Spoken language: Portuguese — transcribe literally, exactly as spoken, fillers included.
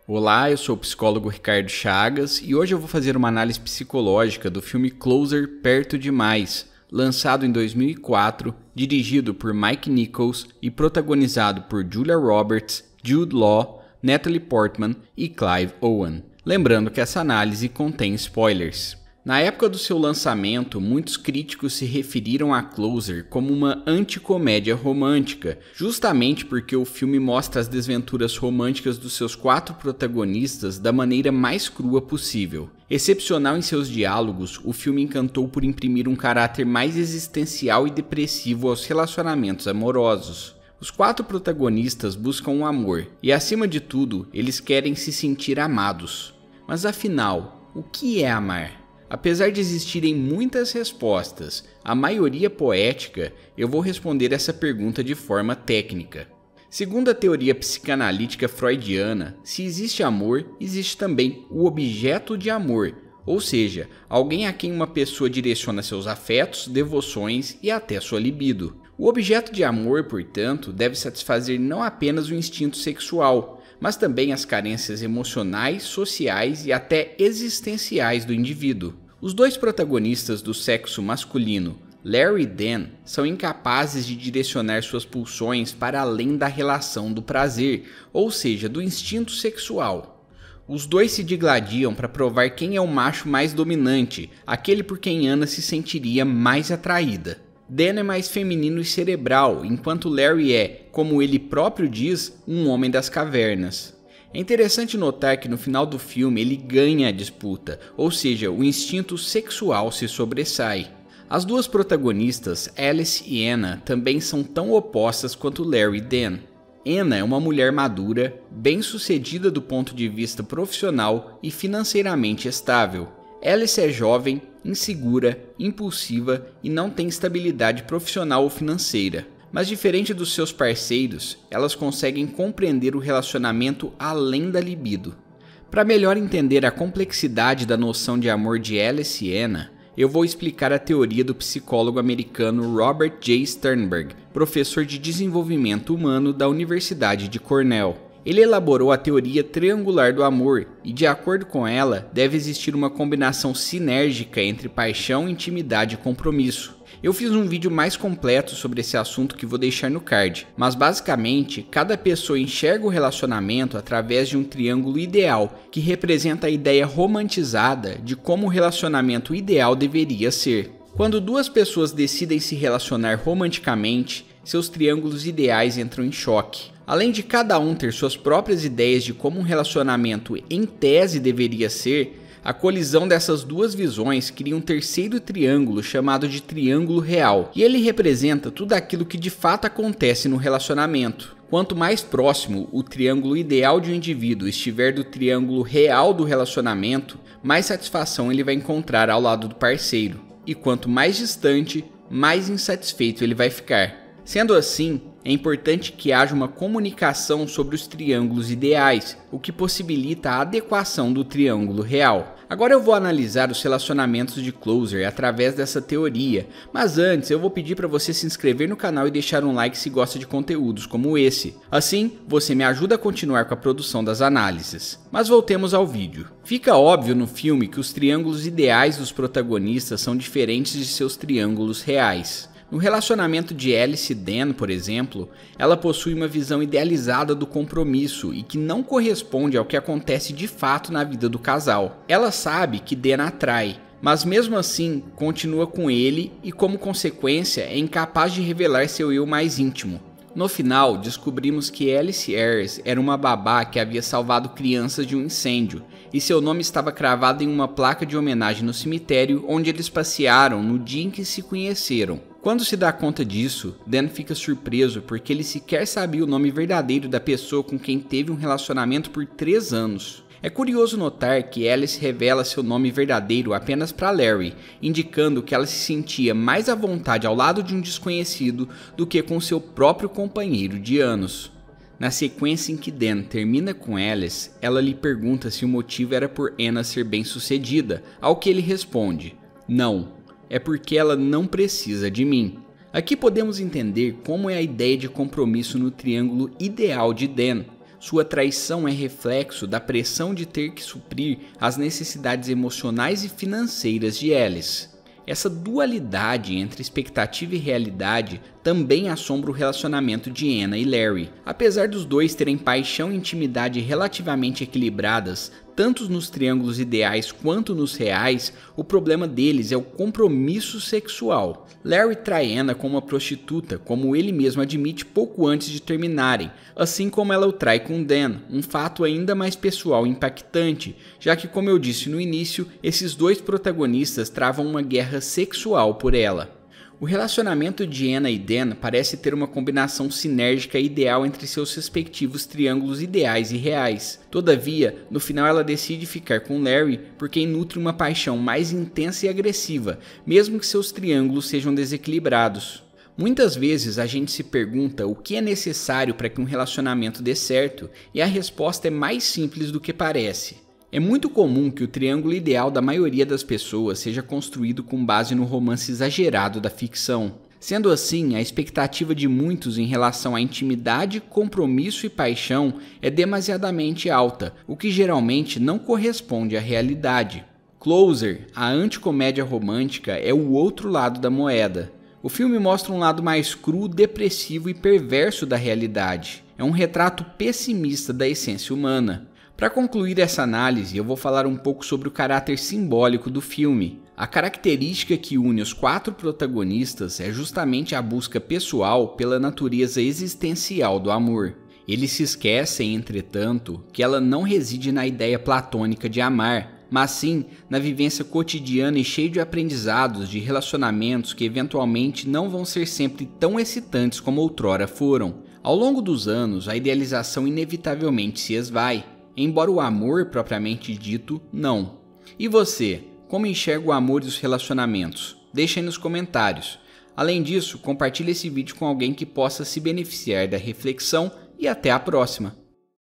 Olá, eu sou o psicólogo Ricardo Chagas e hoje eu vou fazer uma análise psicológica do filme Closer, Perto Demais, lançado em dois mil e quatro, dirigido por Mike Nichols e protagonizado por Julia Roberts, Jude Law, Natalie Portman e Clive Owen. Lembrando que essa análise contém spoilers. Na época do seu lançamento, muitos críticos se referiram a Closer como uma anticomédia romântica, justamente porque o filme mostra as desventuras românticas dos seus quatro protagonistas da maneira mais crua possível. Excepcional em seus diálogos, o filme encantou por imprimir um caráter mais existencial e depressivo aos relacionamentos amorosos. Os quatro protagonistas buscam o amor e, acima de tudo, eles querem se sentir amados. Mas afinal, o que é amar? Apesar de existirem muitas respostas, a maioria poética, eu vou responder essa pergunta de forma técnica. Segundo a teoria psicanalítica freudiana, se existe amor, existe também o objeto de amor, ou seja, alguém a quem uma pessoa direciona seus afetos, devoções e até sua libido. O objeto de amor, portanto, deve satisfazer não apenas o instinto sexual, mas também as carências emocionais, sociais e até existenciais do indivíduo. Os dois protagonistas do sexo masculino, Larry e Dan, são incapazes de direcionar suas pulsões para além da relação do prazer, ou seja, do instinto sexual. Os dois se digladiam para provar quem é o macho mais dominante, aquele por quem Anna se sentiria mais atraída. Dan é mais feminino e cerebral, enquanto Larry é, como ele próprio diz, um homem das cavernas. É interessante notar que no final do filme ele ganha a disputa, ou seja, o instinto sexual se sobressai. As duas protagonistas, Alice e Anna, também são tão opostas quanto Larry e Dan. Anna é uma mulher madura, bem-sucedida do ponto de vista profissional e financeiramente estável. Alice é jovem, insegura, impulsiva e não tem estabilidade profissional ou financeira. Mas diferente dos seus parceiros, elas conseguem compreender o relacionamento além da libido. Para melhor entender a complexidade da noção de amor de Alice e Anna, eu vou explicar a teoria do psicólogo americano Robert J. Sternberg, professor de desenvolvimento humano da Universidade de Cornell. Ele elaborou a teoria triangular do amor e, de acordo com ela, deve existir uma combinação sinérgica entre paixão, intimidade e compromisso. Eu fiz um vídeo mais completo sobre esse assunto que vou deixar no card, mas basicamente, cada pessoa enxerga o relacionamento através de um triângulo ideal, que representa a ideia romantizada de como o relacionamento ideal deveria ser. Quando duas pessoas decidem se relacionar romanticamente, seus triângulos ideais entram em choque. Além de cada um ter suas próprias ideias de como um relacionamento em tese deveria ser, a colisão dessas duas visões cria um terceiro triângulo chamado de triângulo real, e ele representa tudo aquilo que de fato acontece no relacionamento. Quanto mais próximo o triângulo ideal de um indivíduo estiver do triângulo real do relacionamento, mais satisfação ele vai encontrar ao lado do parceiro, e quanto mais distante, mais insatisfeito ele vai ficar. Sendo assim, é importante que haja uma comunicação sobre os triângulos ideais, o que possibilita a adequação do triângulo real. Agora eu vou analisar os relacionamentos de Closer através dessa teoria, mas antes eu vou pedir para você se inscrever no canal e deixar um like se gosta de conteúdos como esse. Assim, você me ajuda a continuar com a produção das análises. Mas voltemos ao vídeo. Fica óbvio no filme que os triângulos ideais dos protagonistas são diferentes de seus triângulos reais. No relacionamento de Alice e Dan, por exemplo, ela possui uma visão idealizada do compromisso e que não corresponde ao que acontece de fato na vida do casal. Ela sabe que Dan atrai, mas mesmo assim continua com ele e, como consequência, é incapaz de revelar seu eu mais íntimo. No final, descobrimos que Alice Ayres era uma babá que havia salvado crianças de um incêndio, e seu nome estava cravado em uma placa de homenagem no cemitério onde eles passearam no dia em que se conheceram. Quando se dá conta disso, Dan fica surpreso porque ele sequer sabia o nome verdadeiro da pessoa com quem teve um relacionamento por três anos. É curioso notar que Alice revela seu nome verdadeiro apenas para Larry, indicando que ela se sentia mais à vontade ao lado de um desconhecido do que com seu próprio companheiro de anos. Na sequência em que Dan termina com Alice, ela lhe pergunta se o motivo era por Anna ser bem-sucedida, ao que ele responde: "Não, é porque ela não precisa de mim." Aqui podemos entender como é a ideia de compromisso no triângulo ideal de Dan. Sua traição é reflexo da pressão de ter que suprir as necessidades emocionais e financeiras de Alice. Essa dualidade entre expectativa e realidade também assombra o relacionamento de Anna e Larry. Apesar dos dois terem paixão e intimidade relativamente equilibradas, tanto nos triângulos ideais quanto nos reais, o problema deles é o compromisso sexual. Larry trai Anna com uma prostituta, como ele mesmo admite pouco antes de terminarem, assim como ela o trai com Dan, um fato ainda mais pessoal e impactante, já que, como eu disse no início, esses dois protagonistas travam uma guerra sexual por ela. O relacionamento de Anna e Dan parece ter uma combinação sinérgica ideal entre seus respectivos triângulos ideais e reais. Todavia, no final ela decide ficar com Larry por quem nutre uma paixão mais intensa e agressiva, mesmo que seus triângulos sejam desequilibrados. Muitas vezes a gente se pergunta o que é necessário para que um relacionamento dê certo, e a resposta é mais simples do que parece. É muito comum que o triângulo ideal da maioria das pessoas seja construído com base no romance exagerado da ficção. Sendo assim, a expectativa de muitos em relação à intimidade, compromisso e paixão é demasiadamente alta, o que geralmente não corresponde à realidade. Closer, a anticomédia romântica, é o outro lado da moeda. O filme mostra um lado mais cru, depressivo e perverso da realidade. É um retrato pessimista da essência humana. Para concluir essa análise, eu vou falar um pouco sobre o caráter simbólico do filme. A característica que une os quatro protagonistas é justamente a busca pessoal pela natureza existencial do amor. Eles se esquecem, entretanto, que ela não reside na ideia platônica de amar, mas sim na vivência cotidiana e cheia de aprendizados de relacionamentos que eventualmente não vão ser sempre tão excitantes como outrora foram. Ao longo dos anos, a idealização inevitavelmente se esvai, embora o amor propriamente dito, não. E você, como enxerga o amor e os relacionamentos? Deixa aí nos comentários. Além disso, compartilhe esse vídeo com alguém que possa se beneficiar da reflexão e até a próxima.